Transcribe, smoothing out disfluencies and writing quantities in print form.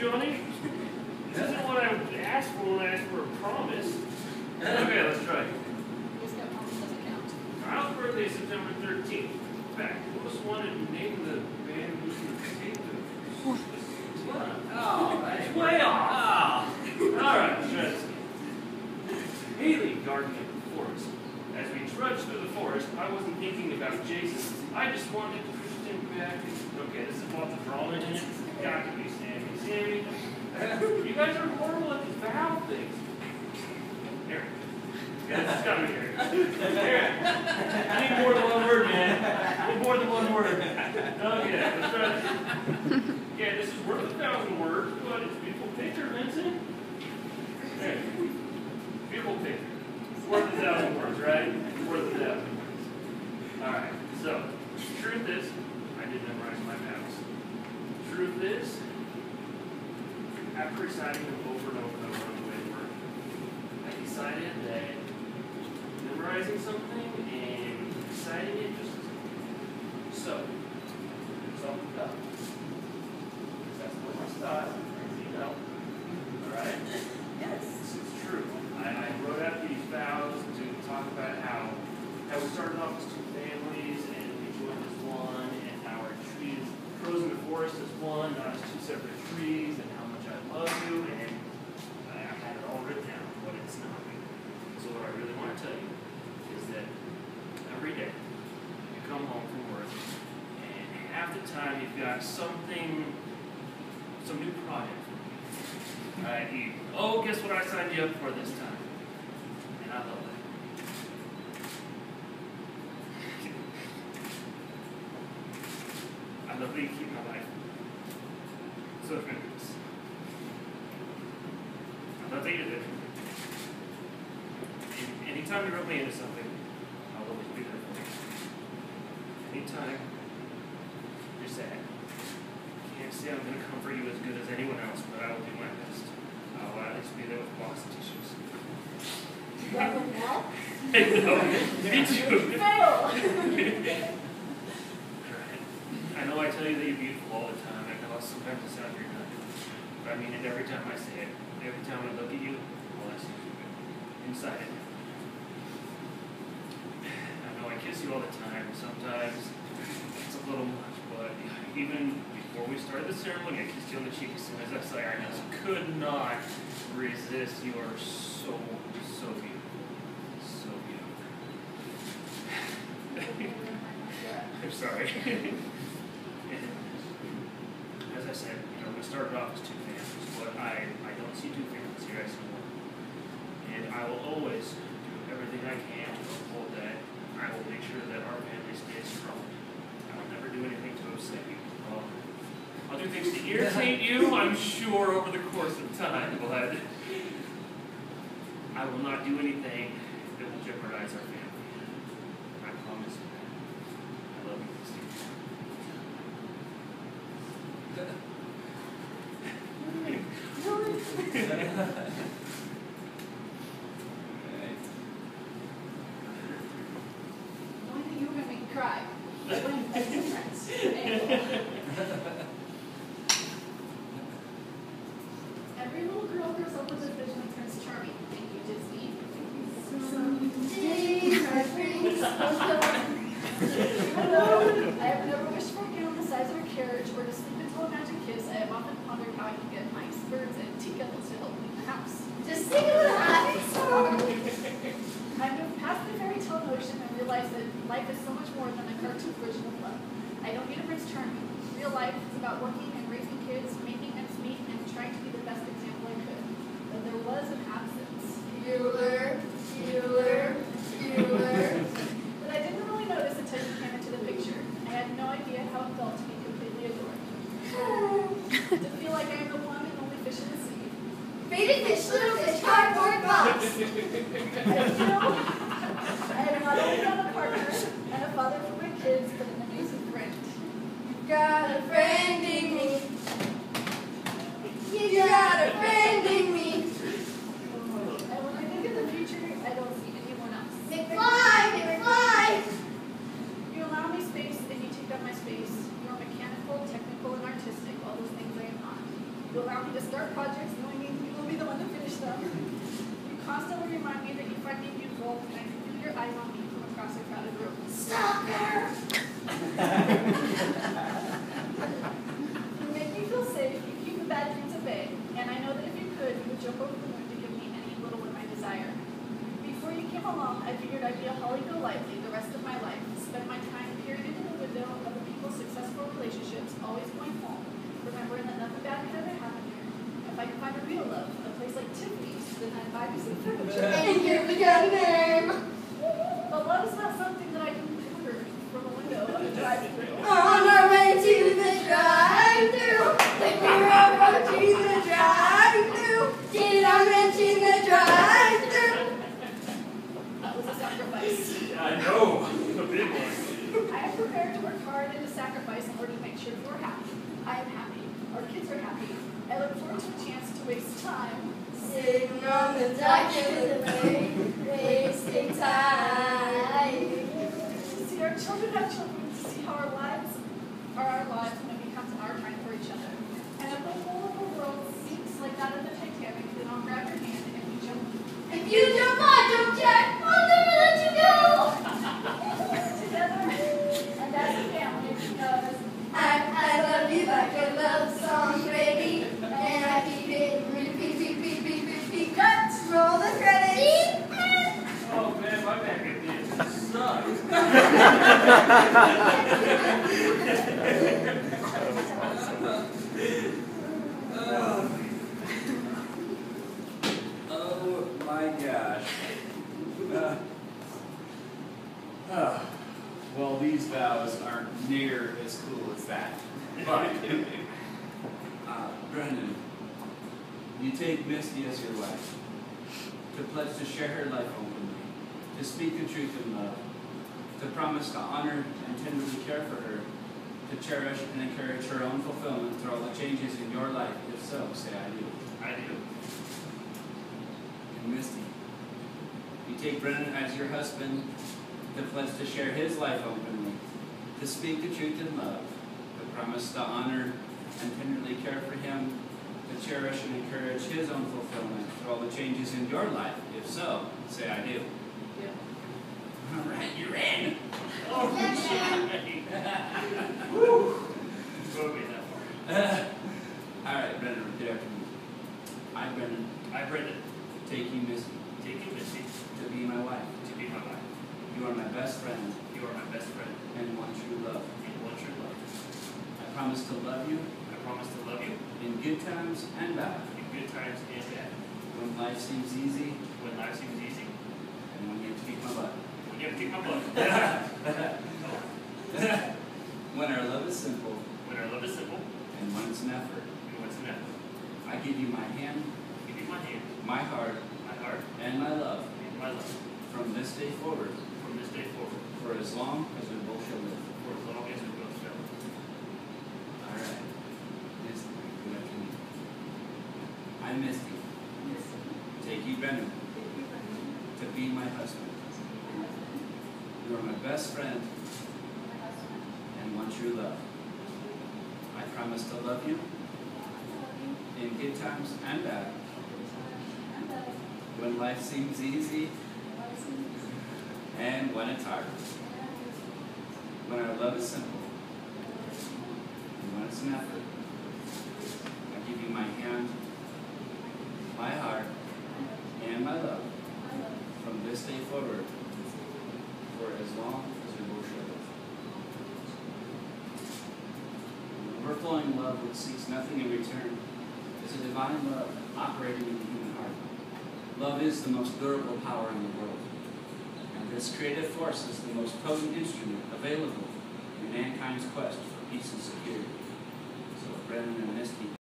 Johnny. This isn't what I asked for when I asked for a promise. Okay, let's try. Kyle's birthday is September 13th. In fact, Lewis wanted to name the band who's going to take the... Oh, that's way off. Oh. All right, let's try this again. Haley gardening in the forest. As we trudged through the forest, I wasn't thinking about Jason. I just wanted to push him back. Okay, this is about the drama in it. Got to be Sammy. Sammy, you guys are horrible at the vowel things. Aaron. Yeah, this has got to be Aaron. Aaron. I need more than one word, man. I need more than one word. Okay, let's try this. Yeah, this is worth 1,000 words, but it's a beautiful picture, Vincent. There. Beautiful picture. Worth 1,000 words, right? Worth 1,000 words. Alright, so, truth is, I did memorize my vowels. Truth is, after reciting them over and over and over on the way to work, I decided that memorizing something and reciting it just isn't. So, salt and pepper. That's what my style, as you know. Alright? Yes. This is true. I wrote out these vows to talk about how we started off as two families and we joined as one, and how our trees, crows in the forest as one, not as two separate trees, and how much I love you, and I had it all written down, but it's not. So what I really want to tell you is that every day you come home from work, and half the time you've got something, some new project for me. Right? Oh, guess what I signed you up for this time? And I love that. I love that you keep my life so adventurous. I love that you did it. Anytime you wrote me into something, I'll always be there for you. Anytime you're sad, I can't say I'm going to comfort you as good as anyone else, but I will do my best. I'll at least be there with box tissues. What was that? No, me too. Fail! I know I tell you that you're beautiful all the time. I know sometimes it sounds redundant, but I mean it every time I say it. Every time I look at you, all I see is you. Inside it. I know I kiss you all the time. Sometimes it's a little much, but even before we started the ceremony, I kissed you on the cheek as soon as I saw you. I just could not resist. You are so beautiful. So beautiful. I'm sorry. As I said, we started off as two families, but I don't see two families here, I see one. And I will always do everything I can to uphold that. I will make sure that our family stays strong. I will never do anything to upset you. I'll do things to irritate you, I'm sure, over the course of time, but I will not do anything that will jeopardize our family. I promise you that. I love you, Steve. Only thing you were going to make me cry. That's different. Every little girl grows up with a vision of Prince Charming. Thank you, Disney. Someday my prince will come. Hello. I have never wished for a gown the size of a carriage or to sleep until a magic kiss. I have often pondered how I can get mice, birds, and tea kettles to help me in the house. Just sing a little happy song. I've moved past the fairy tale notion and realized that life is so much more than a cartoon version of love. I don't need a Prince Charming. Real life is about working and raising kids, making ends meet, and trying to be the best example I could. But there was an absence. Bueller. But I didn't really notice until you came into the picture. I had no idea how it felt to be completely adored. To feel like I am the one and only fish in the sea. Baby fish, little fish, cardboard box. I have not only got a partner and a father for my kids, but an amazing friend. You've got a friend in me. You got a friend in me. And when I think of the future, I don't see anyone else. McFly! You allow me space and you take up my space. You are mechanical, technical, and artistic, all those things I am not. You allow me to start projects knowing you will be the one to finish them. You constantly remind me that you find me beautiful and I can feel your eyes on me from across a crowded room. Stalker! You make me feel safe, you keep the bad dreams at bay, and I know that if you could, you would jump over the moon to give me any little one I desire. Before you came along, I figured I'd be a Holly Golightly the rest of my life, spend my time peering into the window of other people's successful relationships, always going home, remembering that nothing bad could ever happen here. If I could find a real love, a place like Tiffany's, then I'd buy me some furniture. And give me a name. But love is not something that I can order from a window of a drive-thru. On our way to the drive-thru. Take me over to the drive-thru. Did I mention the drive-thru? That was a sacrifice. I know, a big one. I am prepared to work hard and to sacrifice in order to make sure you're happy. I am happy. Our kids are happy. I look forward to a chance to waste time. Sitting on the dock of the bay, wasting time. To see our children have children, to see how our lives are our lives when it becomes our time for each other. And if the whole of the world sinks like that of the Titanic, then I'll grab your hand and we jump. If you jump, I jump, Jack. I'll never let you go. Together and as a family, because I love you like a love song, baby. And I keep it repeat, cut, roll the credits. Oh man, my back at the end sucks. Oh my gosh. Well, these vows aren't near as cool as that. But, Brendan, you take Misty as your wife, to pledge to share her life openly, to speak the truth in love, to promise to honor and tenderly care for her, to cherish and encourage her own fulfillment through all the changes in your life. If so, say I do. I do. And Misty, you take Brendan as your husband, to pledge to share his life openly, to speak the truth in love, to promise to honor and tenderly care for him, to cherish and encourage his own fulfillment through all the changes in your life. If so, say I do. yeah. All right, you're in. Oh, woo! Go away that far. All right, Brendan, repeat after me. I, Brendan, I, Brendan, take you, Misty, take you, Misty, to be my wife. to be my wife. You are my best friend You are my best friend and one true love. and one true love. I promise to love you I promise to love you in good times and bad, in good times and bad. when life seems easy When life seems easy, and when you have to kick my butt. when you have to kick my butt. When our love is simple When our love is simple and when it's an effort, and when it's an effort. I give you my hand, Give you my hand, my heart, my heart, and my love and my love from this day forward from this day forward for as long as we both shall live. for as long as we both shall. All right. Misty, good afternoon. I, Misty, take you, Brendan, to be my husband. You are my best friend and one true love. I promise to love you in good times and bad, when life seems easy and when it's hard, when our love is simple and when it's an effort. I give you my hand, my heart, and my love from this day forward for as long as we both shall live. Overflowing love which seeks nothing in return is a divine love operating in the human heart. Love is the most durable power in the world, and this creative force is the most potent instrument available in mankind's quest for peace and security. So, Brendan and Misty,